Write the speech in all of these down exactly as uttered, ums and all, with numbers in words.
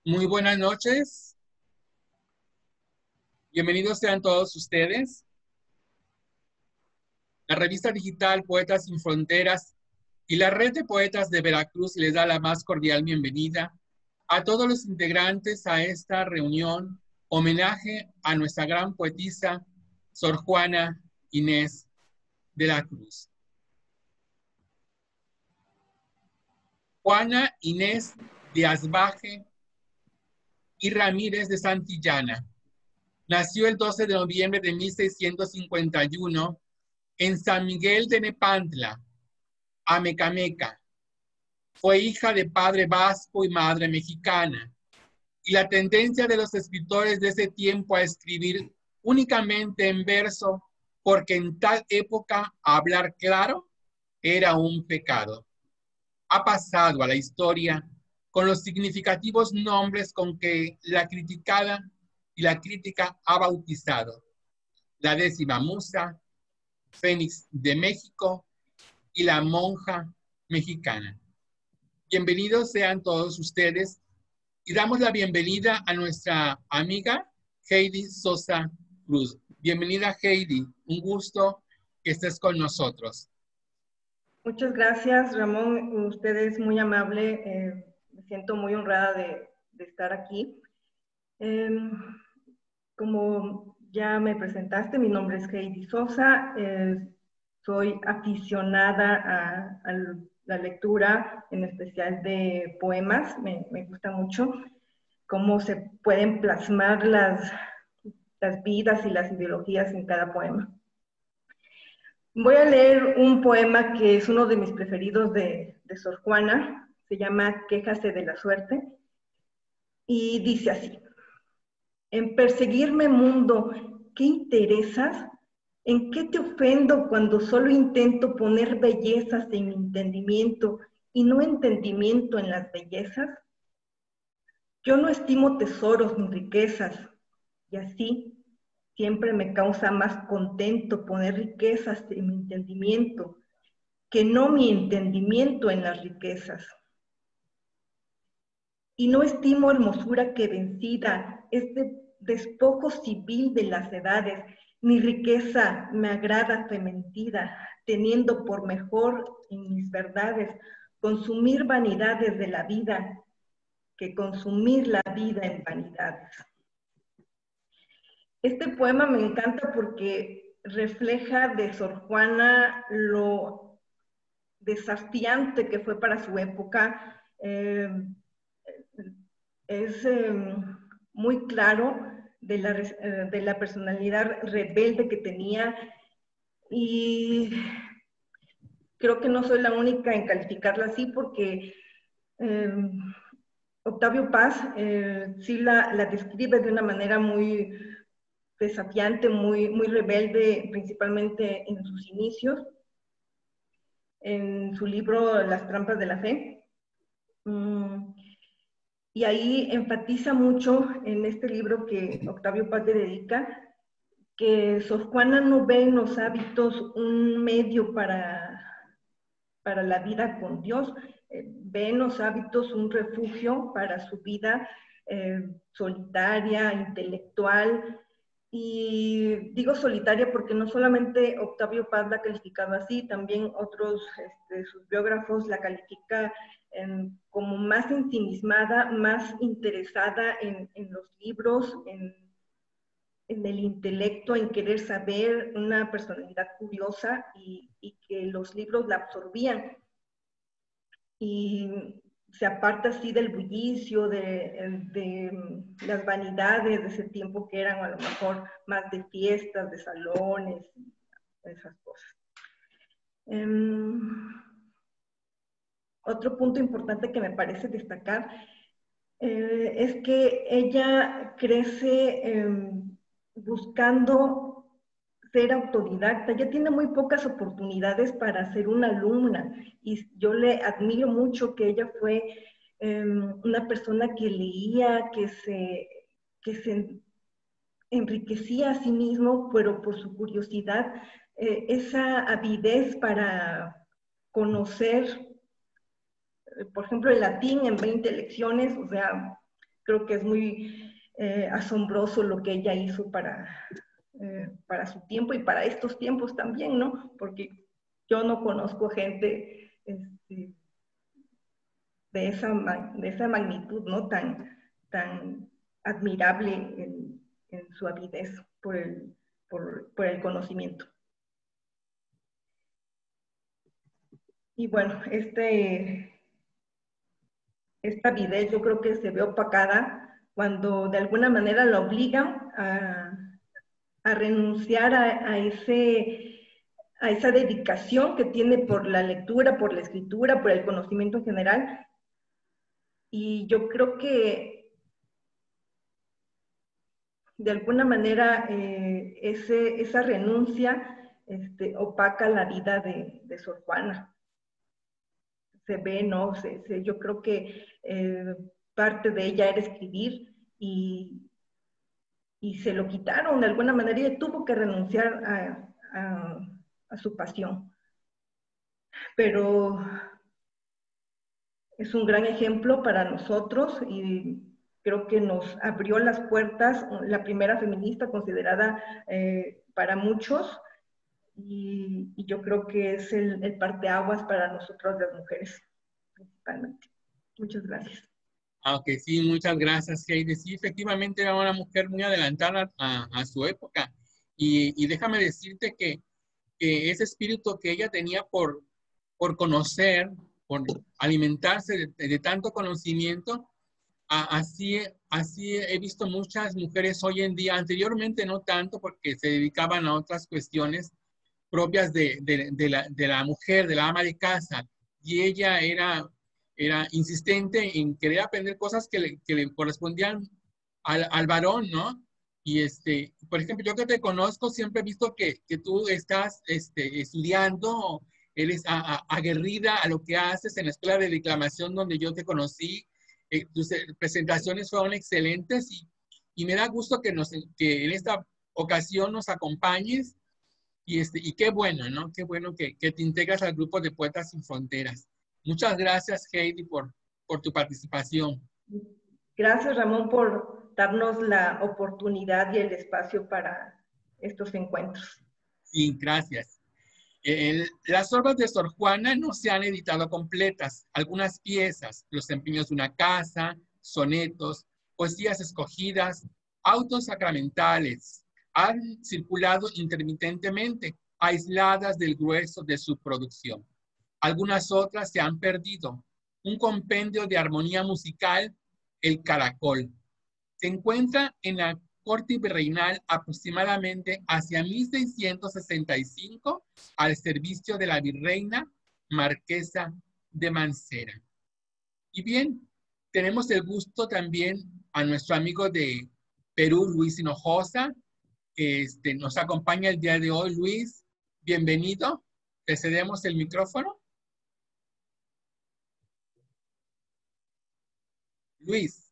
Muy buenas noches. Bienvenidos sean todos ustedes. La revista digital Poetas Sin Fronteras y la red de poetas de Veracruz les da la más cordial bienvenida a todos los integrantes a esta reunión, homenaje a nuestra gran poetisa, Sor Juana Inés de la Cruz. Juana Inés de Asbaje y Ramírez de Santillana. Nació el doce de noviembre de mil seiscientos cincuenta y uno en San Miguel de Nepantla, Amecameca. Fue hija de padre vasco y madre mexicana, y la tendencia de los escritores de ese tiempo a escribir únicamente en verso, porque en tal época hablar claro era un pecado. Ha pasado a la historia con los significativos nombres con que la criticada y la crítica ha bautizado: la décima musa, Fénix de México y la monja mexicana. Bienvenidos sean todos ustedes y damos la bienvenida a nuestra amiga Heidi Sosa Cruz. Bienvenida, Heidi, un gusto que estés con nosotros. Muchas gracias, Ramón. Usted es muy amable. Eh, me siento muy honrada de, de estar aquí. Eh, como ya me presentaste, mi nombre es Heidi Sosa. Eh, soy aficionada a, a la lectura, en especial de poemas. Me, me gusta mucho cómo se pueden plasmar las, las vidas y las ideologías en cada poema. Voy a leer un poema que es uno de mis preferidos de, de Sor Juana. Se llama Quéjase de la suerte. Y dice así: en perseguirme, mundo, ¿qué interesas? ¿En qué te ofendo cuando solo intento poner bellezas en mi entendimiento y no entendimiento en las bellezas? Yo no estimo tesoros ni riquezas, y así siempre me causa más contento poner riquezas en mi entendimiento que no mi entendimiento en las riquezas. Y no estimo hermosura que vencida, este despojo civil de las edades, ni riqueza me agrada fementida, teniendo por mejor en mis verdades consumir vanidades de la vida, que consumir la vida en vanidades. Este poema me encanta porque refleja de Sor Juana lo desafiante que fue para su época. Eh, es eh, muy claro de la, eh, de la personalidad rebelde que tenía, y creo que no soy la única en calificarla así, porque eh, Octavio Paz eh, sí la, la describe de una manera muy desafiante, muy, muy rebelde, principalmente en sus inicios, en su libro Las trampas de la fe. Mm, y ahí enfatiza mucho en este libro que Octavio Paz le dedica, que Sor Juana no ve en los hábitos un medio para, para la vida con Dios, eh, ve en los hábitos un refugio para su vida eh, solitaria, intelectual. Y digo solitaria porque no solamente Octavio Paz la calificaba así, también otros este, sus biógrafos la califican en, como más ensimismada, más interesada en, en los libros, en, en el intelecto, en querer saber, una personalidad curiosa, y, y que los libros la absorbían. Y se aparta así del bullicio, de, de, las vanidades de ese tiempo, que eran a lo mejor más de fiestas, de salones, esas cosas. Um, otro punto importante que me parece destacar eh, es que ella crece eh, buscando ser autodidacta. Ella tiene muy pocas oportunidades para ser una alumna, y yo le admiro mucho que ella fue eh, una persona que leía, que se, que se enriquecía a sí mismo, pero por su curiosidad, eh, esa avidez para conocer, por ejemplo, el latín en veinte lecciones. O sea, creo que es muy eh, asombroso lo que ella hizo para, eh, para su tiempo y para estos tiempos también, ¿no? Porque yo no conozco gente este, de, esa, de esa magnitud, ¿no? Tan, tan admirable en, en su avidez por el, por, por el conocimiento. Y bueno, este, esta avidez yo creo que se ve opacada cuando de alguna manera la obligan a, a renunciar a, a, ese, a esa dedicación que tiene por la lectura, por la escritura, por el conocimiento en general. Y yo creo que de alguna manera eh, ese, esa renuncia este, opaca la vida de, de Sor Juana. Se ve, ¿no? Se, se, yo creo que eh, parte de ella era escribir y, y se lo quitaron de alguna manera y ella tuvo que renunciar a, a, a su pasión. Pero es un gran ejemplo para nosotros y creo que nos abrió las puertas, la primera feminista considerada eh, para muchos, y, y yo creo que es el, el parteaguas para nosotros las mujeres, principalmente. Muchas gracias. Aunque sí, muchas gracias, Heidi. Sí, efectivamente era una mujer muy adelantada a, a su época. Y, y déjame decirte que, que ese espíritu que ella tenía por, por conocer, por alimentarse de, de tanto conocimiento, a, así, así he visto muchas mujeres hoy en día, anteriormente no tanto porque se dedicaban a otras cuestiones propias de, de, de, la, de la mujer, de la ama de casa, y ella era, era insistente en querer aprender cosas que le, que le correspondían al, al varón, ¿no? Y este, por ejemplo, yo que te conozco, siempre he visto que, que tú estás este, estudiando, eres a, a, aguerrida a lo que haces en la escuela de declamación donde yo te conocí. Eh, tus presentaciones fueron excelentes y, y me da gusto que, nos, que en esta ocasión nos acompañes. Y, este, y qué bueno, ¿no? Qué bueno que, que te integras al grupo de Poetas Sin Fronteras. Muchas gracias, Heidi, por, por tu participación. Gracias, Ramón, por darnos la oportunidad y el espacio para estos encuentros. Sí, gracias. El, las obras de Sor Juana no se han editado completas. Algunas piezas, Los empeños de una casa, sonetos, poesías escogidas, autos sacramentales, han circulado intermitentemente, aisladas del grueso de su producción. Algunas otras se han perdido. Un compendio de armonía musical, El Caracol. Se encuentra en la corte virreinal aproximadamente hacia mil seiscientos sesenta y cinco al servicio de la virreina Marquesa de Mancera. Y bien, tenemos el gusto también a nuestro amigo de Perú, Luis Hinojosa, que este, nos acompaña el día de hoy. Luis, bienvenido. Te cedemos el micrófono. Luis.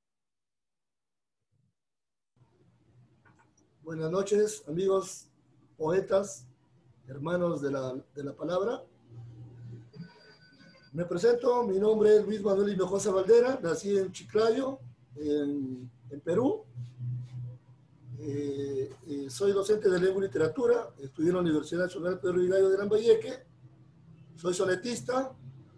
Buenas noches, amigos poetas, hermanos de la, de la palabra. Me presento, mi nombre es Luis Manuel Hinojosa Valdera, nací en Chiclayo, en, en Perú. Eh, eh, soy docente de lengua y literatura, estudié en la Universidad Nacional Pedro y Gallo de Lambayeque, soy sonetista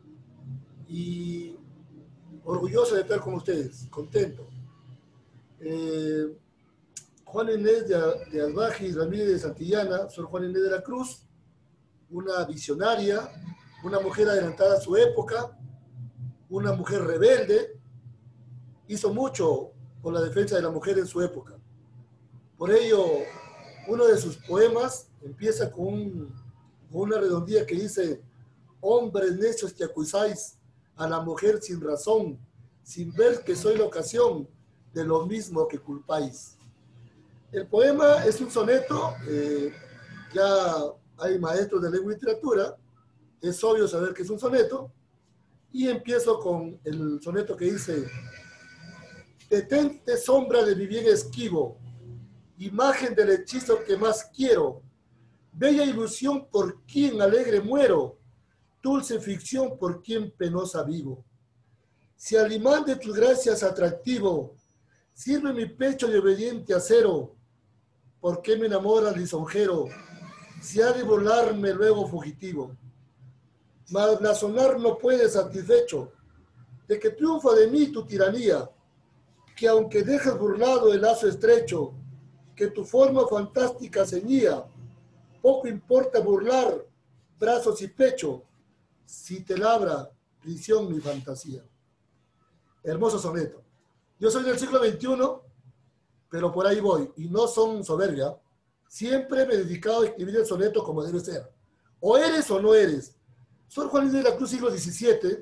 y orgulloso de estar con ustedes, contento. Eh, Juana Inés de, de Albaje Ramírez de Santillana, Sor Juana Inés de la Cruz, una visionaria, una mujer adelantada a su época, una mujer rebelde, hizo mucho por la defensa de la mujer en su época. Por ello, uno de sus poemas empieza con, un, con una redondía que dice: hombres necios que acusáis a la mujer sin razón, sin ver que soy la ocasión de lo mismo que culpáis. El poema es un soneto, eh, ya hay maestros de lengua y literatura, es obvio saber que es un soneto, y empiezo con el soneto que dice: detente sombra de mi bien esquivo, imagen del hechizo que más quiero, bella ilusión por quien alegre muero, dulce ficción por quien penosa vivo. Si al imán de tus gracias atractivo sirve mi pecho de obediente acero, ¿por qué me enamora lisonjero? Si ha de volarme luego fugitivo. Mas blasonar no puede satisfecho de que triunfa de mí tu tiranía, que aunque dejes burlado el lazo estrecho, que tu forma fantástica ceñía, poco importa burlar brazos y pecho, si te labra prisión mi fantasía. Hermoso soneto. Yo soy del siglo veintiuno, pero por ahí voy, y no son soberbia. Siempre me he dedicado a escribir el soneto como debe ser. O eres o no eres. Sor Juana Inés de la Cruz, siglo diecisiete,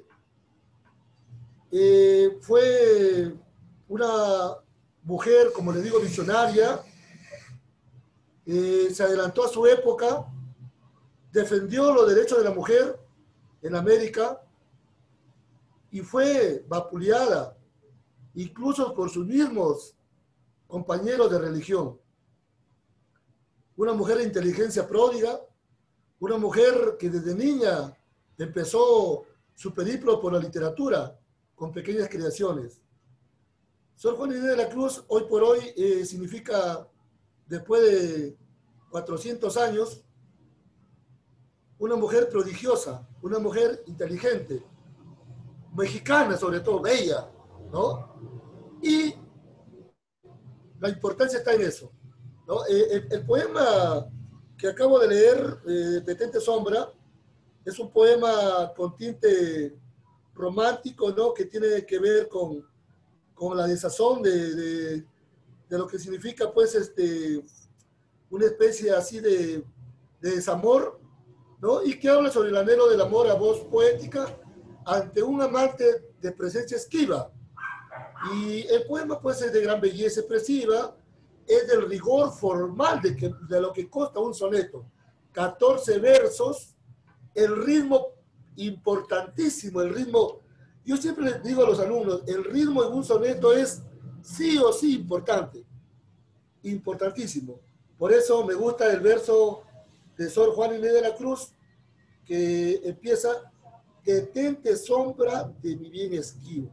eh, fue una mujer, como le digo, visionaria, eh, se adelantó a su época, defendió los derechos de la mujer en América y fue vapuleada, incluso por sus mismos compañeros de religión. Una mujer de inteligencia pródiga, una mujer que desde niña empezó su periplo por la literatura con pequeñas creaciones. Sor Juana Inés de la Cruz, hoy por hoy, eh, significa, después de cuatrocientos años, una mujer prodigiosa, una mujer inteligente, mexicana sobre todo, bella, ¿no? Y la importancia está en eso, ¿no? Eh, el, el poema que acabo de leer, eh, Detente Sombra, es un poema con tinte romántico, ¿no? Que tiene que ver con, con la desazón de, de, de lo que significa, pues, este, una especie así de, de desamor, ¿no? Y que habla sobre el anhelo del amor a voz poética ante un amante de presencia esquiva. Y el poema, pues, es de gran belleza expresiva, es del rigor formal de, que, de lo que consta un soneto. catorce versos, el ritmo importantísimo, el ritmo, yo siempre les digo a los alumnos, el ritmo en un soneto es sí o sí importante, importantísimo. Por eso me gusta el verso de Sor Juana Inés de la Cruz, que empieza: detente sombra de mi bien esquivo.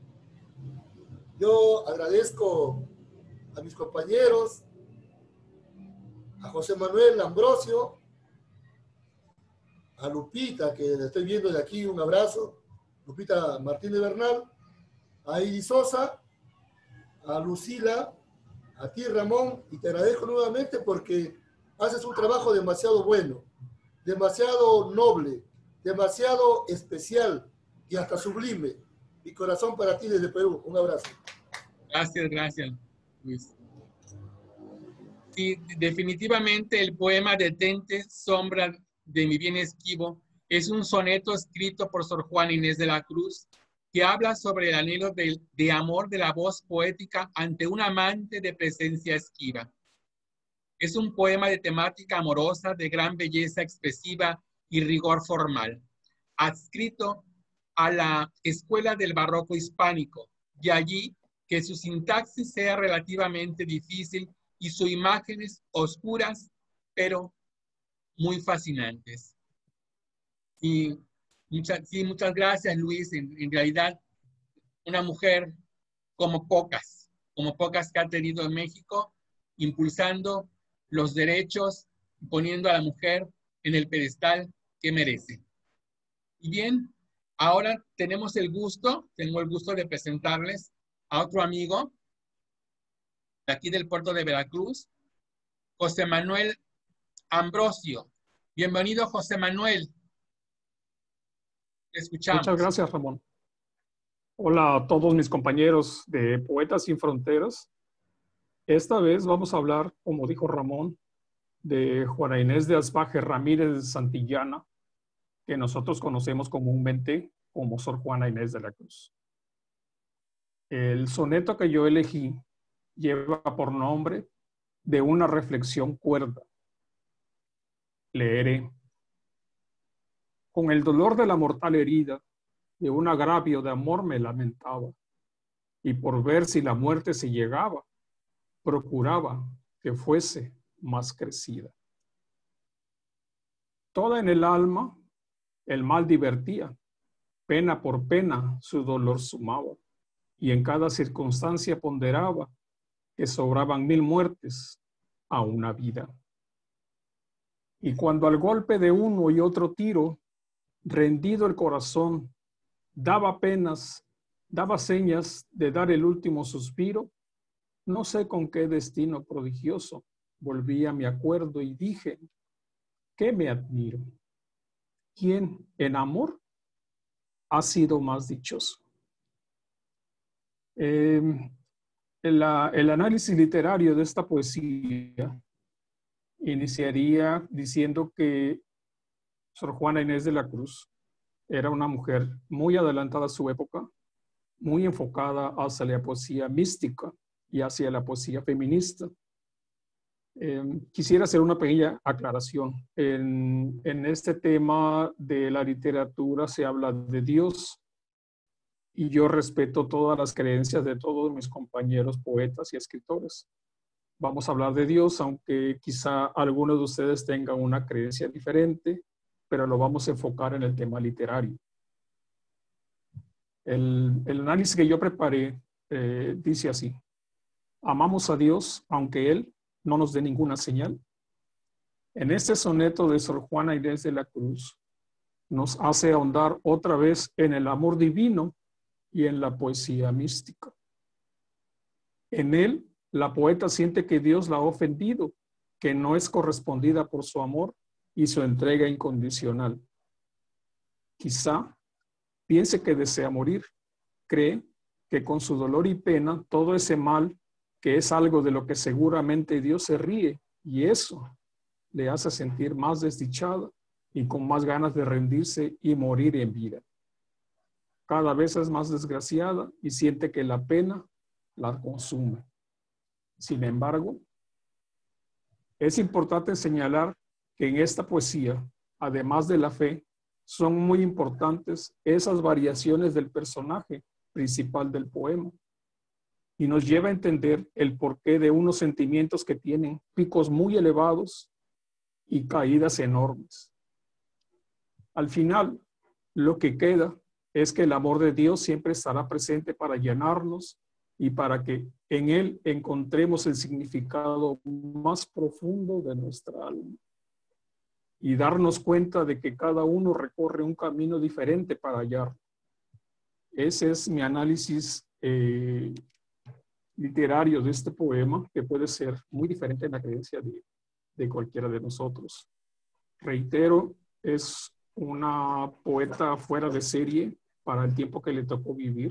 Yo agradezco a mis compañeros, a José Manuel Ambrosio, a Lupita, que la estoy viendo de aquí, un abrazo, Lupita Martínez Bernal, a Iris Sosa, a Lucila, a ti, Ramón, y te agradezco nuevamente porque haces un trabajo demasiado bueno, demasiado noble, demasiado especial y hasta sublime. Mi corazón para ti desde Perú. Un abrazo. Gracias, gracias, Luis. Sí, definitivamente el poema Detente sombra de mi bien esquivo es un soneto escrito por Sor Juana Inés de la Cruz que habla sobre el anhelo de, de amor de la voz poética ante un amante de presencia esquiva. Es un poema de temática amorosa, de gran belleza expresiva y rigor formal, adscrito a la escuela del barroco hispánico, de allí que su sintaxis sea relativamente difícil y sus imágenes oscuras, pero muy fascinantes. Y muchas, sí, muchas gracias, Luis. En, en realidad, una mujer como pocas, como pocas que ha tenido en México, impulsando los derechos, poniendo a la mujer en el pedestal que merece. Y bien, ahora tenemos el gusto, tengo el gusto de presentarles a otro amigo de aquí del puerto de Veracruz, José Manuel Ambrosio. Bienvenido, José Manuel. Te escuchamos. Muchas gracias, Ramón. Hola a todos mis compañeros de Poetas Sin Fronteras. Esta vez vamos a hablar, como dijo Ramón, de Juana Inés de Asbaje Ramírez de Santillana, que nosotros conocemos comúnmente como Sor Juana Inés de la Cruz. El soneto que yo elegí lleva por nombre De una reflexión cuerda. Leeré. Con el dolor de la mortal herida, de un agravio de amor me lamentaba, y por ver si la muerte se llegaba, procuraba que fuese más crecida. Toda en el alma el mal divertía, Pena por pena su dolor sumaba, y en cada circunstancia ponderaba que sobraban mil muertes a una vida. Y cuando al golpe de uno y otro tiro, rendido el corazón, daba penas, daba señas de dar el último suspiro, no sé con qué destino prodigioso volví a mi acuerdo y dije, ¿qué me admiro? ¿Quién en amor ha sido más dichoso? Eh, la, el análisis literario de esta poesía iniciaría diciendo que Sor Juana Inés de la Cruz era una mujer muy adelantada a su época, muy enfocada hacia la poesía mística y hacia la poesía feminista. Eh, quisiera hacer una pequeña aclaración. En, en este tema de la literatura se habla de Dios y yo respeto todas las creencias de todos mis compañeros poetas y escritores. Vamos a hablar de Dios, aunque quizá algunos de ustedes tengan una creencia diferente, pero lo vamos a enfocar en el tema literario. El, el análisis que yo preparé eh, dice así: amamos a Dios aunque Él no nos dé ninguna señal. En este soneto de Sor Juana Inés de la Cruz nos hace ahondar otra vez en el amor divino y en la poesía mística. En él, la poeta siente que Dios la ha ofendido, que no es correspondida por su amor y su entrega incondicional. Quizá piense que desea morir, cree que con su dolor y pena todo ese mal, que es algo de lo que seguramente Dios se ríe, y eso le hace sentir más desdichada y con más ganas de rendirse y morir en vida. Cada vez es más desgraciada y siente que la pena la consume. Sin embargo, es importante señalar que en esta poesía, además de la fe, son muy importantes esas variaciones del personaje principal del poema y nos lleva a entender el porqué de unos sentimientos que tienen picos muy elevados y caídas enormes. Al final, lo que queda es que el amor de Dios siempre estará presente para llenarnos y para que en Él encontremos el significado más profundo de nuestra alma. Y darnos cuenta de que cada uno recorre un camino diferente para hallarlo. Ese es mi análisis eh, literario de este poema, que puede ser muy diferente en la creencia de, de cualquiera de nosotros. Reitero, es una poeta fuera de serie para el tiempo que le tocó vivir.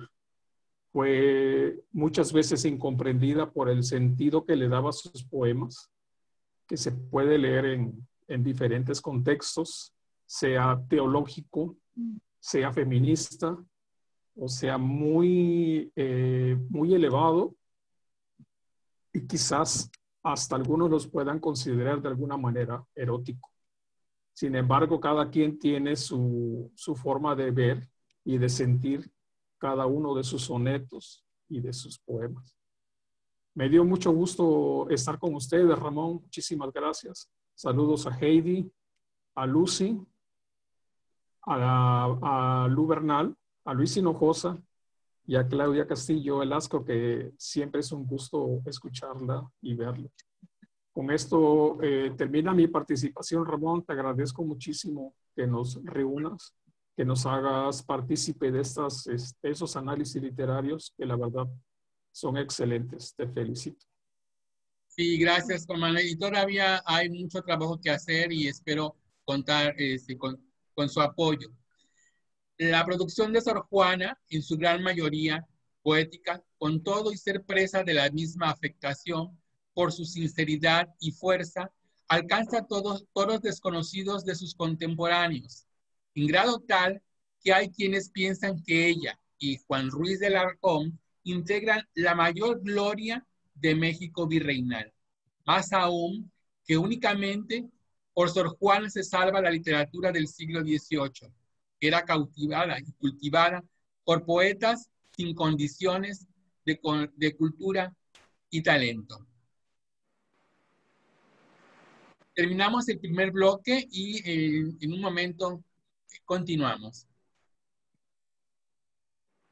Fue muchas veces incomprendida por el sentido que le daba a sus poemas, que se puede leer en, en diferentes contextos, sea teológico, sea feminista, o sea muy, eh, muy elevado, y quizás hasta algunos los puedan considerar de alguna manera erótico. Sin embargo, cada quien tiene su, su forma de ver y de sentir cada uno de sus sonetos y de sus poemas. Me dio mucho gusto estar con ustedes, Ramón. Muchísimas gracias. Saludos a Heidi, a Lucy, a, a Lu Bernal, a Luis Hinojosa y a Claudia Castillo Velasco, que siempre es un gusto escucharla y verla. Con esto eh, termina mi participación, Ramón. Te agradezco muchísimo que nos reúnas, que nos hagas partícipe de estas, este, esos análisis literarios que la verdad son excelentes. Te felicito. Sí, gracias, Juan Manuel. Y todavía hay mucho trabajo que hacer y espero contar este, con, con su apoyo. La producción de Sor Juana, en su gran mayoría poética, con todo y ser presa de la misma afectación, por su sinceridad y fuerza, alcanza a todos, todos desconocidos de sus contemporáneos, en grado tal que hay quienes piensan que ella y Juan Ruiz de Alarcón integran la mayor gloria de México virreinal. Más aún que únicamente por Sor Juana se salva la literatura del siglo dieciocho, que era cautivada y cultivada por poetas sin condiciones de, de cultura y talento. Terminamos el primer bloque y eh, en un momento continuamos.